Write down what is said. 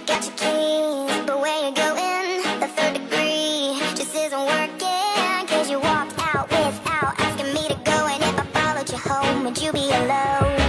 got your keys, but where you going? The third degree just isn't working, 'cause you walked out without asking me to go. And if I followed you home, would you be alone?